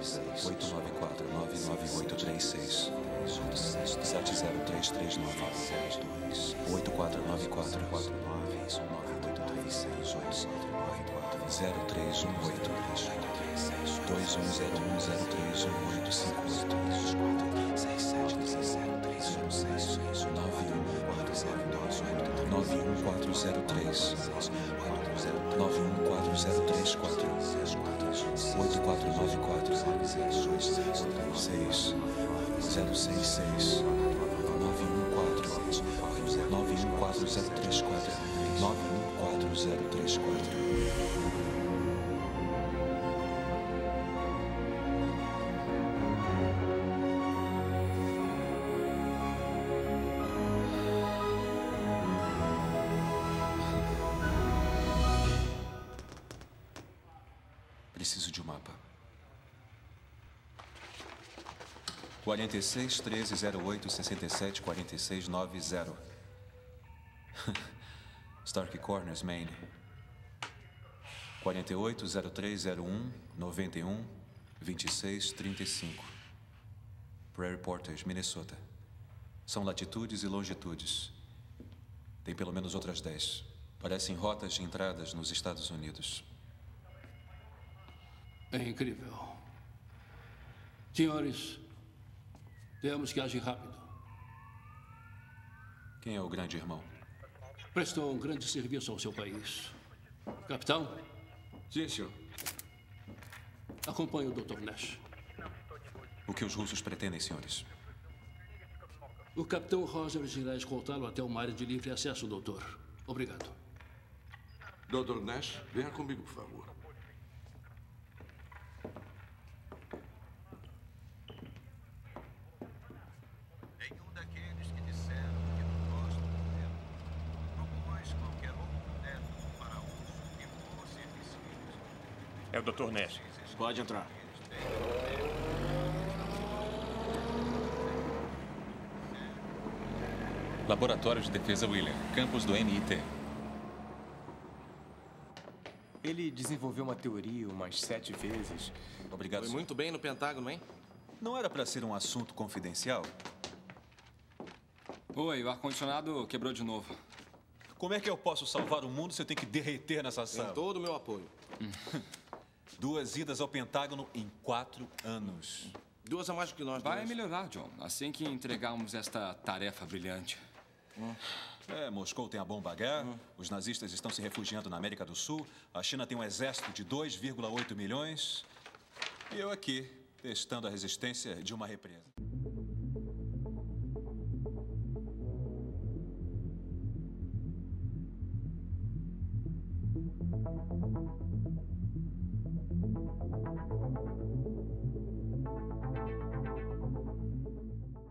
894-99836 70339 8494 0318 91403 91434 8494 6 066 914 91434 91434. Preciso de um mapa. 46 13 08 67 46 90. Stark Corners, Maine. 48 03 01 91 26 35. Prairie Portage, Minnesota. São latitudes e longitudes. Tem pelo menos outras 10. Parecem rotas de entradas nos Estados Unidos. É incrível. Senhores, temos que agir rápido. Quem é o grande irmão? Prestou um grande serviço ao seu país. Capitão? Sim, senhor. Acompanhe o Dr. Nash. O que os russos pretendem, senhores? O Capitão Rogers irá escoltá-lo até uma área de livre acesso, doutor. Obrigado. Dr. Nash, venha comigo, por favor. Nenhum daqueles que disseram que não gostam dela propôs qualquer outro método para uso que fosse eficiente. É o Dr. Nash. Pode entrar. Laboratório de Defesa William, campus do MIT. Ele desenvolveu uma teoria umas 7 vezes. Obrigado, Foi senhor. muito bem no Pentágono, hein? Não era para ser um assunto confidencial? Oi, o ar-condicionado quebrou de novo. Como é que eu posso salvar o mundo se eu tenho que derreter nessa Tem sala? todo o meu apoio. 2 idas ao Pentágono em 4 anos. 2 a mais do que nós Vai dois. melhorar, John, assim que entregarmos esta tarefa brilhante. Moscou tem a bomba H, os nazistas estão se refugiando na América do Sul, a China tem um exército de 2,8 milhões e eu aqui, testando a resistência de uma represa.